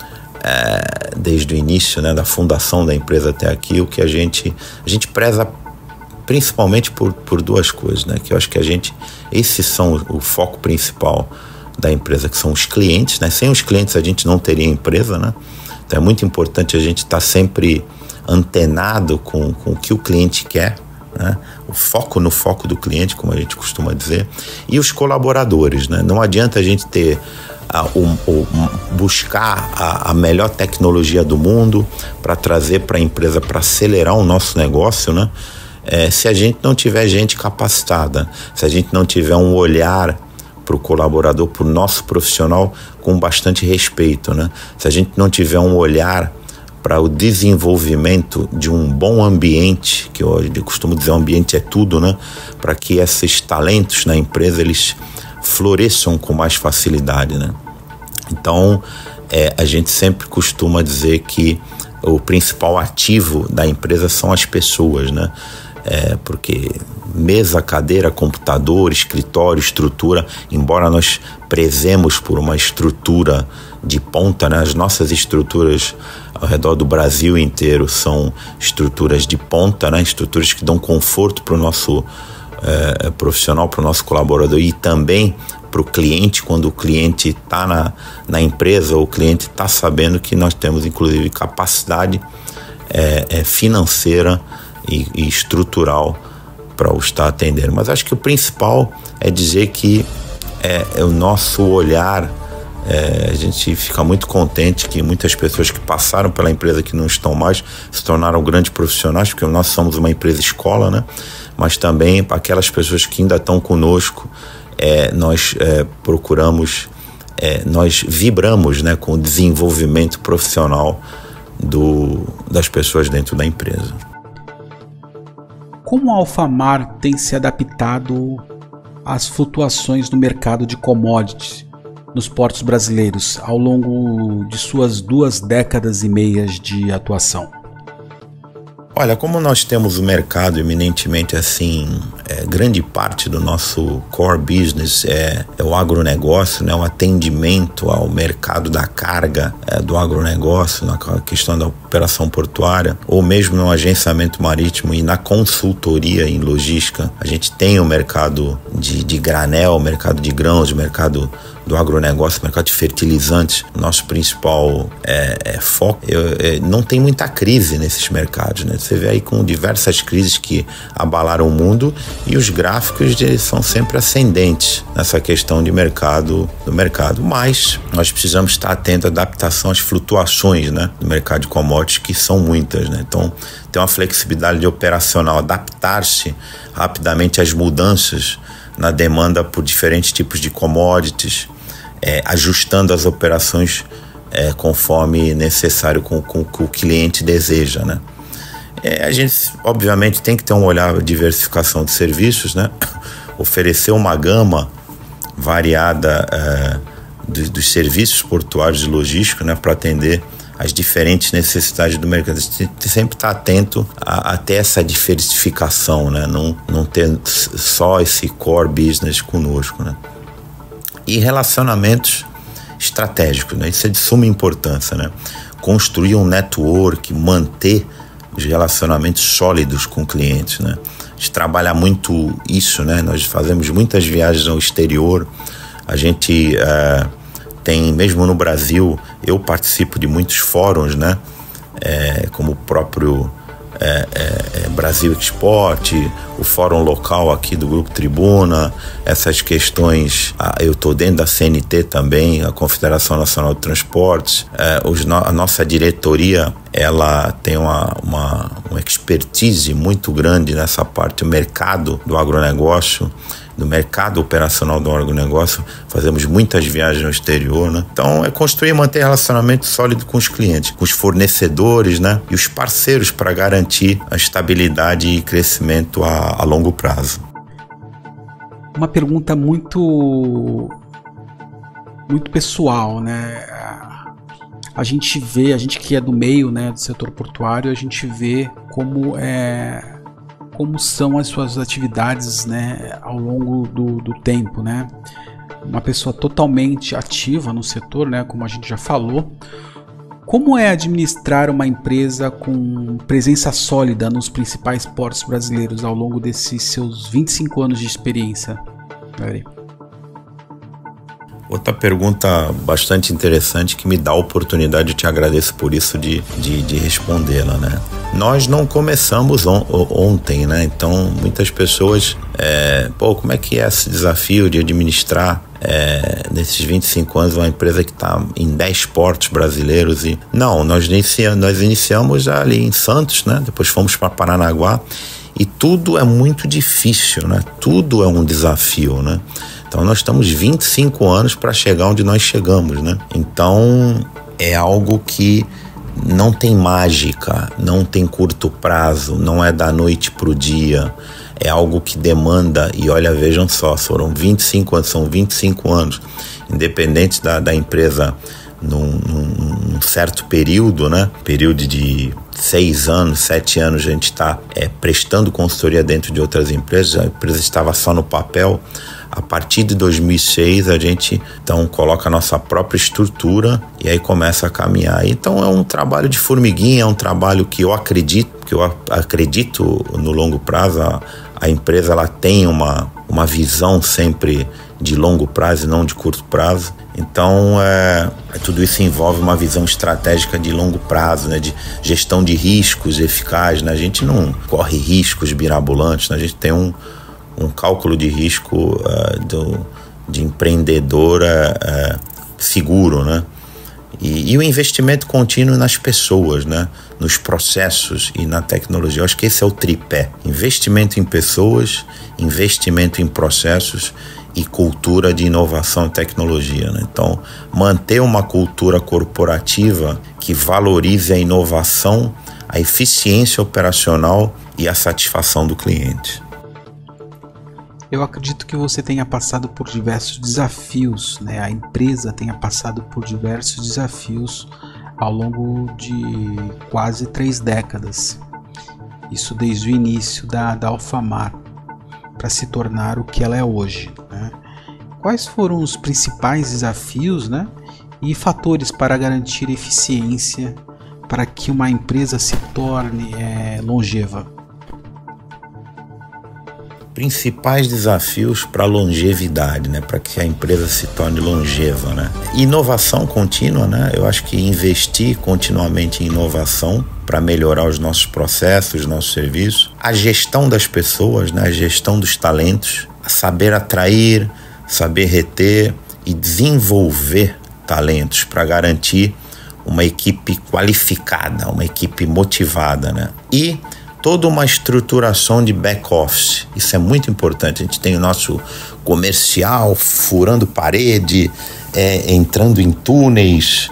é, desde o início, né, da fundação da empresa até aqui, o que a gente a gente preza principalmente por, por duas coisas, né? Que eu acho que a gente, esses são o, o foco principal da empresa, que são os clientes, né? Sem os clientes a gente não teria empresa, né? Então é muito importante a gente estar tá sempre antenado com, com o que o cliente quer, né? O foco no foco do cliente, como a gente costuma dizer, e os colaboradores, né? Não adianta a gente ter a, o, o, buscar a, a melhor tecnologia do mundo para trazer para a empresa, para acelerar o nosso negócio, né? É, se a gente não tiver gente capacitada, se a gente não tiver um olhar para o colaborador, para o nosso profissional com bastante respeito, né? Se a gente não tiver um olhar para o desenvolvimento de um bom ambiente, que eu, eu costumo dizer, o ambiente é tudo, né? Para que esses talentos na empresa eles floresçam com mais facilidade, né? Então, é, a gente sempre costuma dizer que o principal ativo da empresa são as pessoas, né? É, porque mesa, cadeira, computador, escritório, estrutura, embora nós prezemos por uma estrutura de ponta, né? As nossas estruturas ao redor do Brasil inteiro são estruturas de ponta, né? Estruturas que dão conforto para o nosso é, profissional, para o nosso colaborador e também para o cliente, quando o cliente está na, na empresa, o cliente está sabendo que nós temos inclusive capacidade é, é, financeira e, e estrutural para o estar atendendo. Mas acho que o principal é dizer que é, é o nosso olhar É, a gente fica muito contente que muitas pessoas que passaram pela empresa que não estão mais se tornaram grandes profissionais, porque nós somos uma empresa escola, né? Mas também para aquelas pessoas que ainda estão conosco, é, nós é, procuramos, é, nós vibramos, né, com o desenvolvimento profissional do, das pessoas dentro da empresa. Como a Alfamar tem se adaptado às flutuações no mercado de commodities nos portos brasileiros ao longo de suas duas décadas e meias de atuação? Olha, como nós temos o mercado eminentemente assim, é, grande parte do nosso core business é, é o agronegócio, né, o atendimento ao mercado da carga é, do agronegócio, na questão da operação portuária, ou mesmo no agenciamento marítimo e na consultoria em logística. A gente tem o mercado de, de granel, o mercado de grãos, o mercado do agronegócio, mercado de fertilizantes, nosso principal é, é, foco. Eu, é, não tem muita crise nesses mercados, né? Você vê aí com diversas crises que abalaram o mundo e os gráficos eles são sempre ascendentes nessa questão de mercado, do mercado. Mas nós precisamos estar atentos à adaptação às flutuações, né, do mercado de commodities, que são muitas, né? Então, ter uma flexibilidade operacional, adaptar-se rapidamente às mudanças na demanda por diferentes tipos de commodities, É, ajustando as operações é, conforme necessário com, com o que o cliente deseja, né? É, a gente, obviamente, tem que ter um olhar de diversificação de serviços, né? Oferecer uma gama variada é, dos, dos serviços portuários e logísticos, né, para atender as diferentes necessidades do mercado. A gente sempre está atento a, a ter essa diversificação, né? Não, não ter só esse core business conosco, né? E relacionamentos estratégicos, né? Isso é de suma importância, né? Construir um network, manter os relacionamentos sólidos com clientes, né? A gente trabalha muito isso, né? Nós fazemos muitas viagens ao exterior, a gente é, tem, mesmo no Brasil, eu participo de muitos fóruns, né? É, como o próprio É, é, é Brasil Export, o fórum local aqui do Grupo Tribuna, essas questões, ah, eu estou dentro da C N T também, a Confederação Nacional de Transportes, é, os, a nossa diretoria, ela tem uma, uma, uma expertise muito grande nessa parte, o mercado do agronegócio, do mercado operacional do agronegócio, fazemos muitas viagens no exterior, né? Então é construir e manter relacionamento sólido com os clientes, com os fornecedores, né? E os parceiros para garantir a estabilidade e crescimento a, a longo prazo. Uma pergunta muito muito pessoal, né? A gente vê, a gente que é do meio, né, do setor portuário, a gente vê como é como são as suas atividades, né, ao longo do, do tempo, né? Uma pessoa totalmente ativa no setor, né, como a gente já falou. Como é administrar uma empresa com presença sólida nos principais portos brasileiros ao longo desses seus vinte e cinco anos de experiência, Larry? Outra pergunta bastante interessante que me dá a oportunidade, eu te agradeço por isso, de, de, de respondê-la, né? Nós não começamos on, ontem, né? Então, muitas pessoas, é, pô, como é que é esse desafio de administrar é, nesses vinte e cinco anos uma empresa que está em dez portos brasileiros? E não, nós iniciamos, nós iniciamos ali em Santos, né? Depois fomos para Paranaguá e tudo é muito difícil, né? Tudo é um desafio, né? Então nós estamos vinte e cinco anos para chegar onde nós chegamos, né? Então é algo que não tem mágica, não tem curto prazo, não é da noite para o dia, é algo que demanda, e olha, vejam só, foram vinte e cinco anos, são vinte e cinco anos, independente da, da empresa num, num, num certo período, né? Período de seis anos, sete anos, a gente está é, prestando consultoria dentro de outras empresas, a empresa estava só no papel. A partir de dois mil e seis a gente então coloca a nossa própria estrutura e aí começa a caminhar. Então é um trabalho de formiguinha, é um trabalho que eu acredito, que eu acredito no longo prazo. A, a empresa ela tem uma, uma visão sempre de longo prazo e não de curto prazo. Então é, tudo isso envolve uma visão estratégica de longo prazo, né, de gestão de riscos eficaz, né? A gente não corre riscos mirabolantes, né? A gente tem um um cálculo de risco uh, do, de empreendedora uh, seguro, né? E, e o investimento contínuo nas pessoas, né? Nos processos e na tecnologia. Eu acho que esse é o tripé. Investimento em pessoas, investimento em processos e cultura de inovação e tecnologia, né? Então, manter uma cultura corporativa que valorize a inovação, a eficiência operacional e a satisfação do cliente. Eu acredito que você tenha passado por diversos desafios, né? A empresa tenha passado por diversos desafios ao longo de quase três décadas. Isso desde o início da, da Alfamar, para se tornar o que ela é hoje, né? Quais foram os principais desafios, né? E fatores para garantir eficiência para que uma empresa se torne é, longeva? Principais desafios para a longevidade, né? Para que a empresa se torne longeva, né? Inovação contínua, né? Eu acho que investir continuamente em inovação para melhorar os nossos processos, os nossos serviços. A gestão das pessoas, né? A gestão dos talentos, saber atrair, saber reter e desenvolver talentos para garantir uma equipe qualificada, uma equipe motivada, né? E toda uma estruturação de back-office. Isso é muito importante. A gente tem o nosso comercial furando parede, é, entrando em túneis.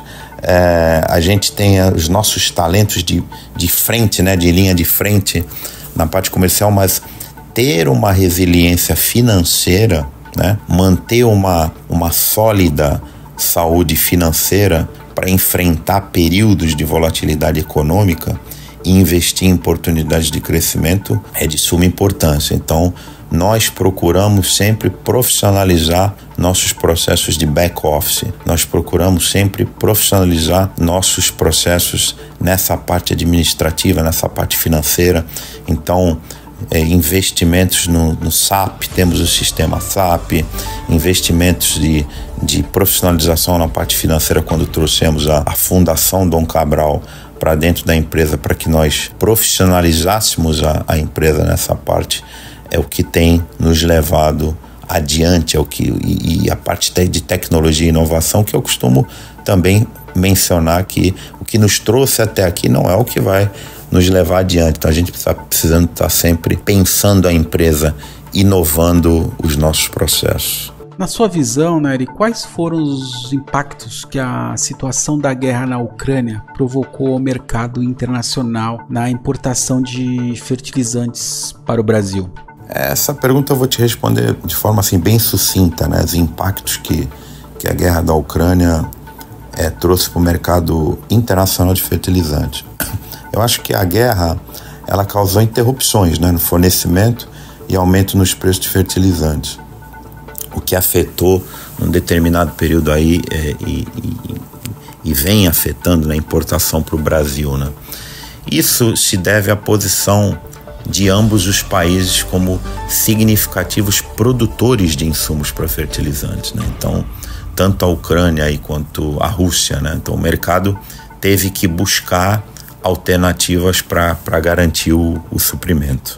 É, a gente tem os nossos talentos de, de frente, né, de linha de frente na parte comercial, mas ter uma resiliência financeira, né, manter uma, uma sólida saúde financeira para enfrentar períodos de volatilidade econômica e investir em oportunidades de crescimento é de suma importância. Então, nós procuramos sempre profissionalizar nossos processos de back-office. Nós procuramos sempre profissionalizar nossos processos nessa parte administrativa, nessa parte financeira. Então, é, investimentos no, no S A P, temos o sistema S A P, investimentos de, de profissionalização na parte financeira, quando trouxemos a, a Fundação Dom Cabral para dentro da empresa, para que nós profissionalizássemos a, a empresa nessa parte, é o que tem nos levado adiante, é o que, e, e a parte de tecnologia e inovação, que eu costumo também mencionar que o que nos trouxe até aqui não é o que vai nos levar adiante. Então a gente está precisando estar sempre pensando a empresa, inovando os nossos processos. Na sua visão, Nery, quais foram os impactos que a situação da guerra na Ucrânia provocou ao mercado internacional na importação de fertilizantes para o Brasil? Essa pergunta eu vou te responder de forma assim, bem sucinta, né? Os impactos que, que a guerra da Ucrânia é, trouxe para o mercado internacional de fertilizantes. Eu acho que a guerra ela causou interrupções, né, no fornecimento e aumento nos preços de fertilizantes, o que afetou num determinado período aí é, e, e, e vem afetando na importação para o Brasil, né? Isso se deve à posição de ambos os países como significativos produtores de insumos para fertilizantes, né? Então, tanto a Ucrânia aí quanto a Rússia, né? Então, o mercado teve que buscar alternativas para garantir o, o suprimento.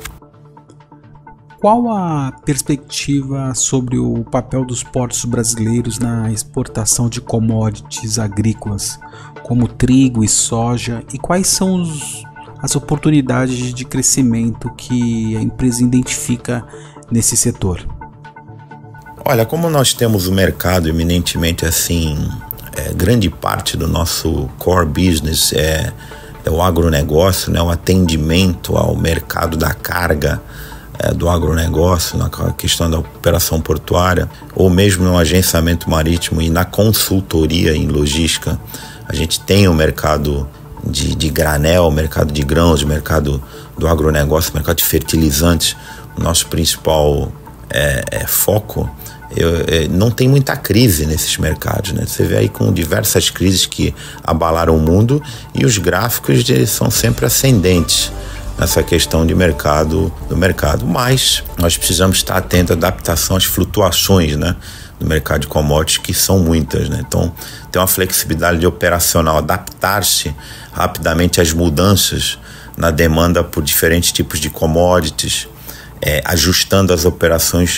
Qual a perspectiva sobre o papel dos portos brasileiros na exportação de commodities agrícolas, como trigo e soja, e quais são os, as oportunidades de crescimento que a empresa identifica nesse setor? Olha, como nós temos o mercado eminentemente assim, é, grande parte do nosso core business é, é o agronegócio, né, o atendimento ao mercado da carga, É, do agronegócio, na questão da operação portuária, ou mesmo no agenciamento marítimo e na consultoria em logística. A gente tem o mercado de, de granel, o mercado de grãos, o mercado do agronegócio, o mercado de fertilizantes. O nosso principal é, é, foco, eu, é, não tem muita crise nesses mercados, né? Você vê aí com diversas crises que abalaram o mundo e os gráficos eles são sempre ascendentes nessa questão de mercado, do mercado, mas nós precisamos estar atentos à adaptação às flutuações, né, do mercado de commodities, que são muitas, né? Então, ter uma flexibilidade operacional, adaptar-se rapidamente às mudanças na demanda por diferentes tipos de commodities, é, ajustando as operações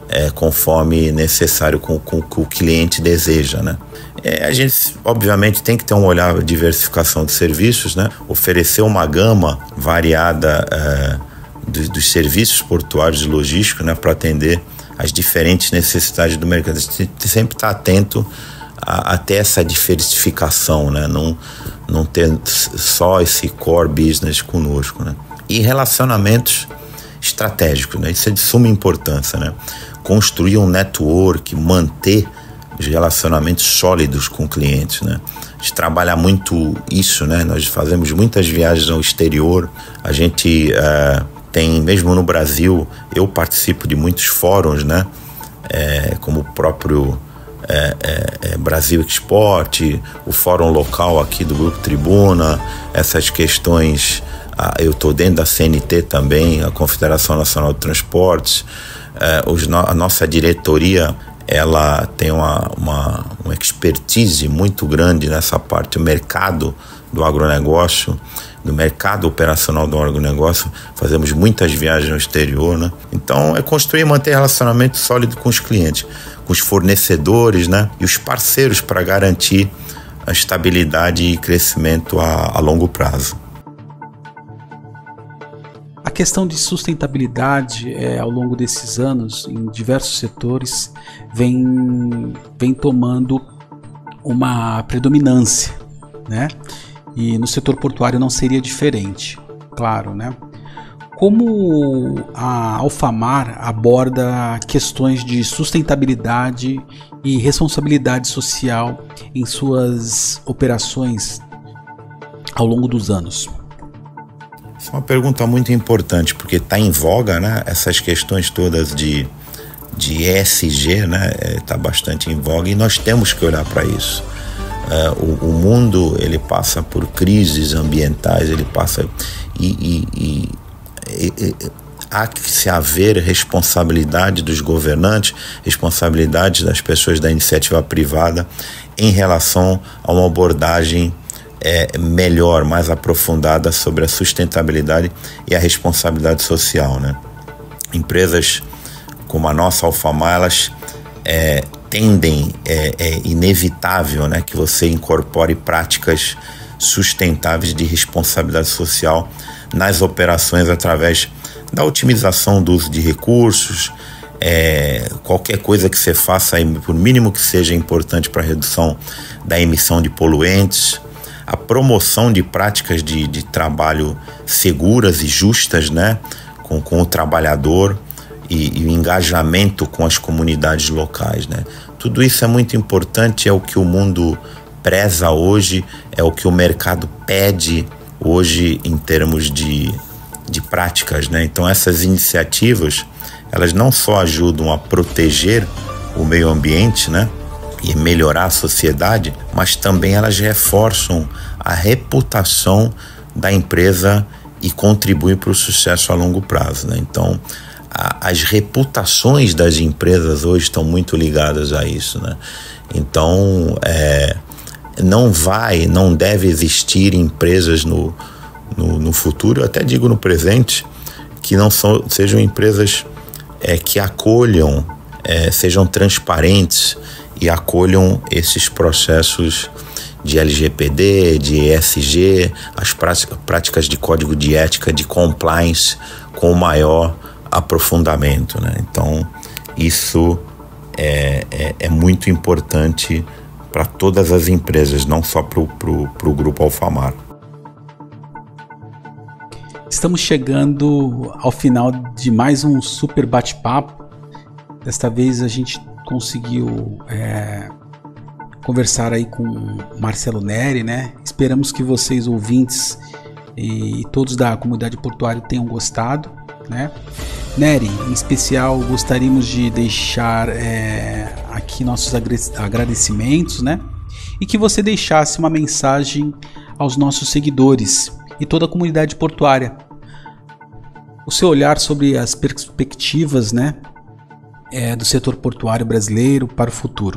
é, conforme necessário com, com, com o cliente deseja, né? É, a gente, obviamente, tem que ter um olhar de diversificação de serviços, né? Oferecer uma gama variada é, dos, dos serviços portuários e logísticos, né? Para atender as diferentes necessidades do mercado. A gente sempre está atento a, a ter essa diversificação, né? Não, não ter só esse core business conosco, né? E relacionamentos estratégicos, né? Isso é de suma importância, né? Construir um network, manter os relacionamentos sólidos com clientes, né? A gente trabalha muito isso, né? Nós fazemos muitas viagens ao exterior, a gente uh, tem, mesmo no Brasil, eu participo de muitos fóruns, né? É, como o próprio é, é, é Brasil Export, o fórum local aqui do Grupo Tribuna, essas questões. Ah, eu estou dentro da C N T também, a Confederação Nacional de Transportes. É, os, a nossa diretoria, ela tem uma, uma, uma expertise muito grande nessa parte, o mercado do agronegócio, do mercado operacional do agronegócio. Fazemos muitas viagens ao exterior, né? Então é construir e manter relacionamento sólido com os clientes, com os fornecedores, né? E os parceiros para garantir a estabilidade e crescimento a, a longo prazo. A questão de sustentabilidade é, ao longo desses anos, em diversos setores, vem, vem tomando uma predominância, né? E no setor portuário não seria diferente, claro, né? Como a Alfamar aborda questões de sustentabilidade e responsabilidade social em suas operações ao longo dos anos? Essa é uma pergunta muito importante, porque está em voga, né? Essas questões todas de, de E S G, né? Está bastante em voga e nós temos que olhar para isso. Uh, o, o mundo, ele passa por crises ambientais, ele passa e, e, e, e, e há que se haver responsabilidade dos governantes, responsabilidade das pessoas da iniciativa privada em relação a uma abordagem É, melhor, mais aprofundada sobre a sustentabilidade e a responsabilidade social, né? Empresas como a nossa Alfamar, elas é, tendem, é, é inevitável, né, que você incorpore práticas sustentáveis de responsabilidade social nas operações através da otimização do uso de recursos, é, qualquer coisa que você faça, por mínimo que seja importante para a redução da emissão de poluentes, a promoção de práticas de, de trabalho seguras e justas, né, com, com o trabalhador e, e o engajamento com as comunidades locais, né. Tudo isso é muito importante, é o que o mundo preza hoje, é o que o mercado pede hoje em termos de, de práticas, né. Então essas iniciativas, elas não só ajudam a proteger o meio ambiente, né, e melhorar a sociedade, mas também elas reforçam a reputação da empresa e contribuem para o sucesso a longo prazo, né? Então, a, as reputações das empresas hoje estão muito ligadas a isso, né? Então, é, não vai, não deve existir empresas no, no, no futuro, eu até digo no presente, que não são, sejam empresas é, que acolham, é, sejam transparentes, e acolham esses processos de L G P D, de E S G, as práticas de código de ética, de compliance, com maior aprofundamento, né? Então, isso é, é, é muito importante para todas as empresas, não só para o Grupo Alfamar. Estamos chegando ao final de mais um super bate-papo. Desta vez a gente conseguiu é, conversar aí com Marcelo Neri, né? Esperamos que vocês, ouvintes e todos da comunidade portuária, tenham gostado, né? Neri, em especial, gostaríamos de deixar é, aqui nossos agradecimentos, né? E que você deixasse uma mensagem aos nossos seguidores e toda a comunidade portuária. O seu olhar sobre as perspectivas, né? É, do setor portuário brasileiro para o futuro.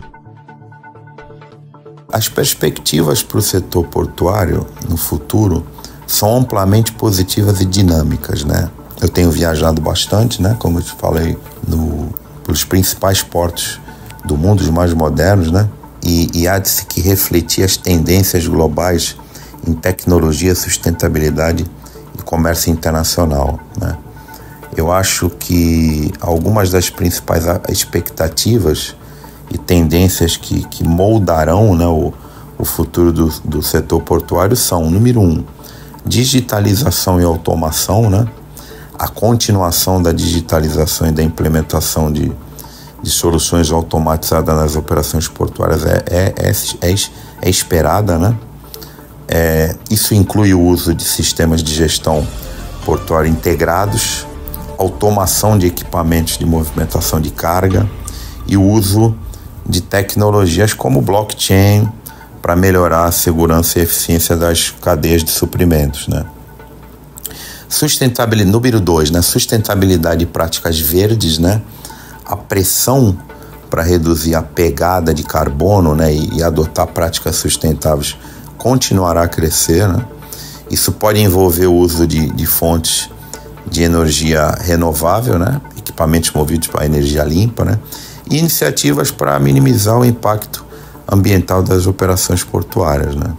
As perspectivas para o setor portuário no futuro são amplamente positivas e dinâmicas, né? Eu tenho viajado bastante, né? Como eu te falei no pelos principais portos do mundo, os mais modernos, né? E, e há de se que refletir as tendências globais em tecnologia, sustentabilidade e comércio internacional, né? Eu acho que algumas das principais expectativas e tendências que, que moldarão, né, o, o futuro do, do setor portuário são, número um, digitalização e automação, né? A continuação da digitalização e da implementação de, de soluções automatizadas nas operações portuárias é, é, é, é, é esperada, né? É, isso inclui o uso de sistemas de gestão portuária integrados, automação de equipamentos de movimentação de carga e o uso de tecnologias como blockchain para melhorar a segurança e eficiência das cadeias de suprimentos, né? Sustentabilidade, número dois, né? Sustentabilidade e práticas verdes, né? A pressão para reduzir a pegada de carbono, né? E, e adotar práticas sustentáveis continuará a crescer, né? Isso pode envolver o uso de, de fontes de energia renovável, né? Equipamentos movidos para energia limpa, né? E iniciativas para minimizar o impacto ambiental das operações portuárias, né?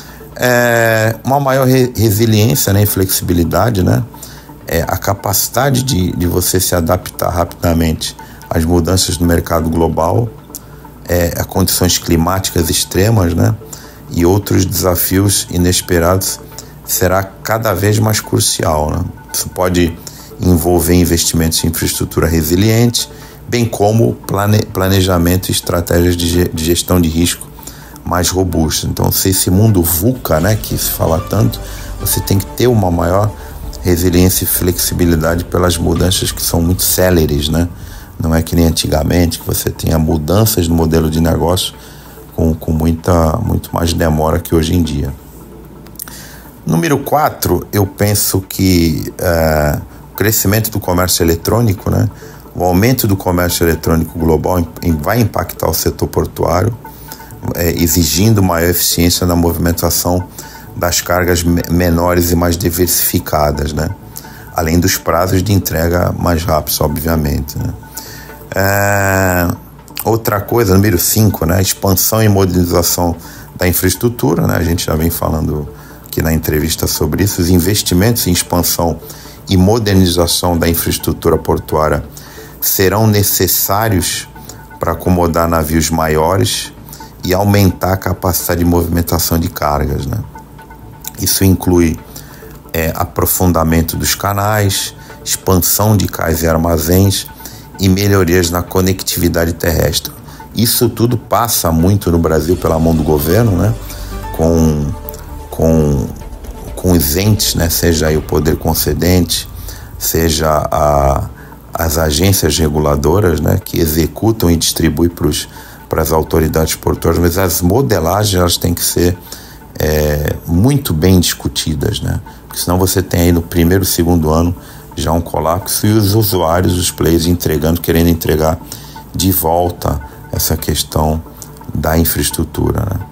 É uma maior re- resiliência, né? E flexibilidade, né? É a capacidade de, de você se adaptar rapidamente às mudanças no mercado global, é, a condições climáticas extremas, né? E outros desafios inesperados será cada vez mais crucial, né? Isso pode envolver investimentos em infraestrutura resiliente, bem como plane- planejamento e estratégias de, ge- de gestão de risco mais robustas. Então, se esse mundo VUCA, né, que se fala tanto, você tem que ter uma maior resiliência e flexibilidade pelas mudanças que são muito céleres, né? Não é que nem antigamente, que você tinha mudanças no modelo de negócio com, com muita, muito mais demora que hoje em dia. Número quatro, eu penso que é, o crescimento do comércio eletrônico, né, o aumento do comércio eletrônico global em, vai impactar o setor portuário, é, exigindo maior eficiência na movimentação das cargas me- menores e mais diversificadas, né, além dos prazos de entrega mais rápidos, obviamente, né. É, outra coisa, número cinco, né, expansão e modernização da infraestrutura, né, a gente já vem falando aqui na entrevista sobre isso, os investimentos em expansão e modernização da infraestrutura portuária serão necessários para acomodar navios maiores e aumentar a capacidade de movimentação de cargas, né? Isso inclui é, aprofundamento dos canais, expansão de cais e armazéns e melhorias na conectividade terrestre. Isso tudo passa muito no Brasil pela mão do governo, né? Com Com, com os entes, né, seja aí o poder concedente, seja a, as agências reguladoras, né, que executam e distribuem para as autoridades portuárias, mas as modelagens elas têm que ser é, muito bem discutidas, né, porque senão você tem aí no primeiro, segundo ano já um colapso e os usuários, os players entregando, querendo entregar de volta essa questão da infraestrutura, né.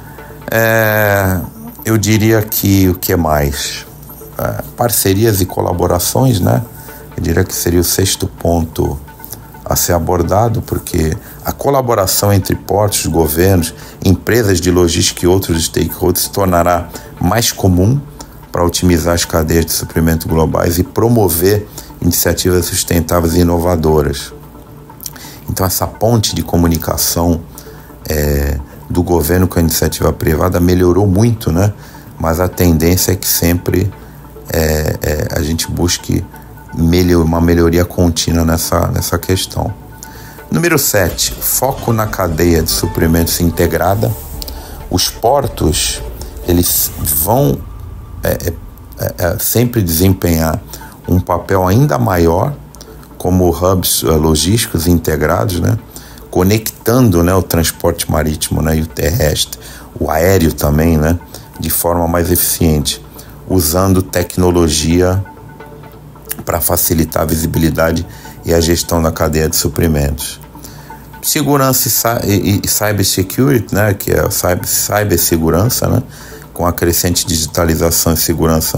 É... Eu diria que o que mais? É, parcerias e colaborações, né? Eu diria que seria o sexto ponto a ser abordado, porque a colaboração entre portos, governos, empresas de logística e outros stakeholders se tornará mais comum para otimizar as cadeias de suprimento globais e promover iniciativas sustentáveis e inovadoras. Então, essa ponte de comunicação é, do governo com a iniciativa privada melhorou muito, né? Mas a tendência é que sempre é, é, a gente busque melhor, uma melhoria contínua nessa, nessa questão. Número sete, foco na cadeia de suprimentos integrada. Os portos, eles vão é, é, é, sempre desempenhar um papel ainda maior como hubs logísticos integrados, né? Conectando, né, o transporte marítimo, né, e o terrestre, o aéreo também, né, de forma mais eficiente, usando tecnologia para facilitar a visibilidade e a gestão da cadeia de suprimentos. Segurança e, e, e cybersecurity, né, que é a cyber, cibersegurança, né, com a crescente digitalização e segurança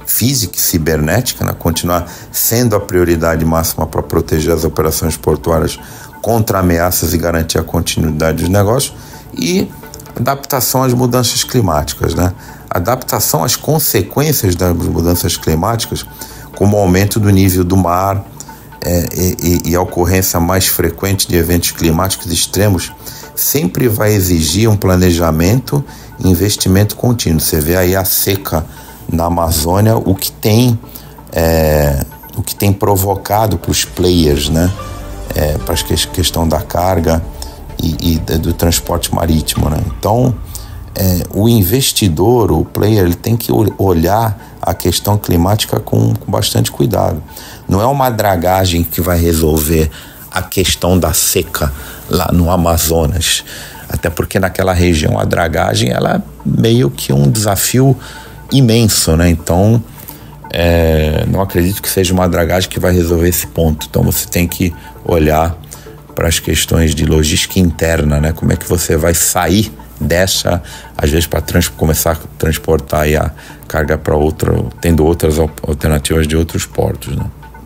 física e cibernética, né? Continuar sendo a prioridade máxima para proteger as operações portuárias contra ameaças e garantir a continuidade dos negócios, e adaptação às mudanças climáticas, né? Adaptação às consequências das mudanças climáticas, como o aumento do nível do mar é, e, e a ocorrência mais frequente de eventos climáticos extremos, sempre vai exigir um planejamento e investimento contínuo. Você vê aí a seca na Amazônia, o que tem, é, o que tem provocado para os players, né? É, para a questão da carga e, e do transporte marítimo, né? Então, é, o investidor, o player, ele tem que olhar a questão climática com, com bastante cuidado. Não é uma dragagem que vai resolver a questão da seca lá no Amazonas, até porque naquela região a dragagem ela é meio que um desafio imenso, né? Então, é, não acredito que seja uma dragagem que vai resolver esse ponto. Então você tem que olhar para as questões de logística interna, né? Como é que você vai sair dessa, às vezes para trans, começar a transportar aí a carga para outra, tendo outras alternativas de outros portos, né?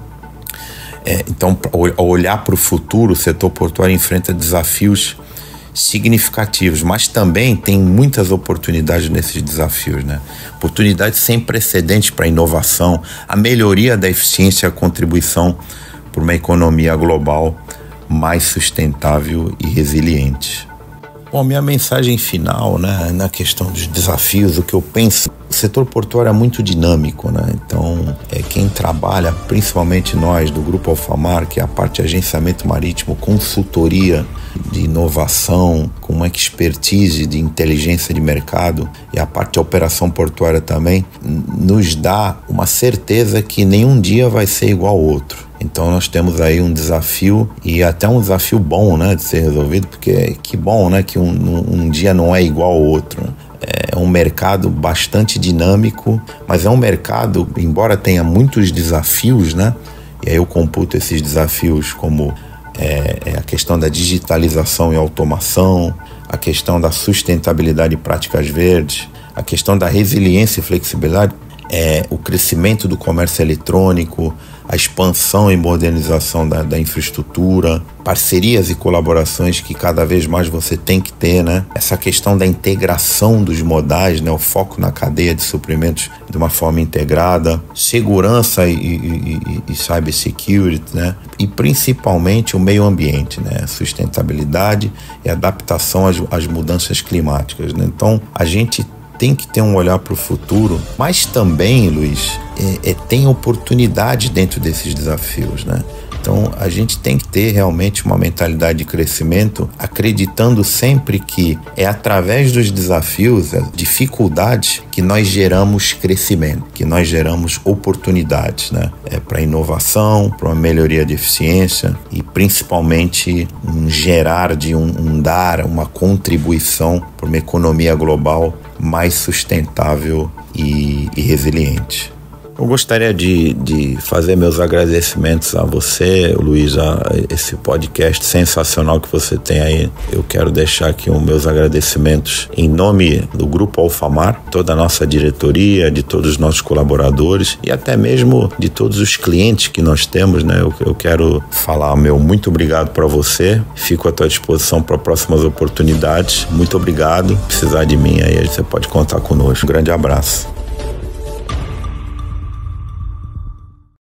É, então, ao olhar para o futuro, o setor portuário enfrenta desafios significativos, mas também tem muitas oportunidades nesses desafios, né? Oportunidades sem precedentes para a inovação, a melhoria da eficiência e a contribuição para uma economia global mais sustentável e resiliente. Bom, minha mensagem final, né, na questão dos desafios, o que eu penso, o setor portuário é muito dinâmico, né? Então, é, quem trabalha, principalmente nós do Grupo Alfamar, que é a parte de agenciamento marítimo, consultoria de inovação, com uma expertise de inteligência de mercado, e a parte de operação portuária também, nos dá uma certeza que nenhum dia vai ser igual ao outro. Então nós temos aí um desafio, e até um desafio bom, né, de ser resolvido, porque que bom, né, que um, um dia não é igual ao outro. É um mercado bastante dinâmico, mas é um mercado, embora tenha muitos desafios, né, e aí eu computo esses desafios como é, é a questão da digitalização e automação, a questão da sustentabilidade e práticas verdes, a questão da resiliência e flexibilidade, é, o crescimento do comércio eletrônico, a expansão e modernização da, da infraestrutura, parcerias e colaborações que cada vez mais você tem que ter, né? Essa questão da integração dos modais, né? O foco na cadeia de suprimentos de uma forma integrada, segurança e, e, e, e cybersecurity, né? E principalmente o meio ambiente, né? Sustentabilidade e adaptação às, às mudanças climáticas, né? Então, a gente tem que ter um olhar para o futuro, mas também, Luiz, é, é, tem oportunidade dentro desses desafios, né? Então, a gente tem que ter realmente uma mentalidade de crescimento, acreditando sempre que é através dos desafios, das dificuldades, que nós geramos crescimento, que nós geramos oportunidades, né? É, para inovação, para uma melhoria de eficiência e principalmente um gerar de um, um dar, uma contribuição para uma economia global mais sustentável e, e resiliente. Eu gostaria de, de fazer meus agradecimentos a você, Luiz, a esse podcast sensacional que você tem aí. Eu quero deixar aqui os meus agradecimentos em nome do Grupo Alfamar, toda a nossa diretoria, de todos os nossos colaboradores e até mesmo de todos os clientes que nós temos, né? Eu, eu quero falar meu muito obrigado para você. Fico à tua disposição para próximas oportunidades. Muito obrigado. Se precisar de mim aí, você pode contar conosco. Um grande abraço.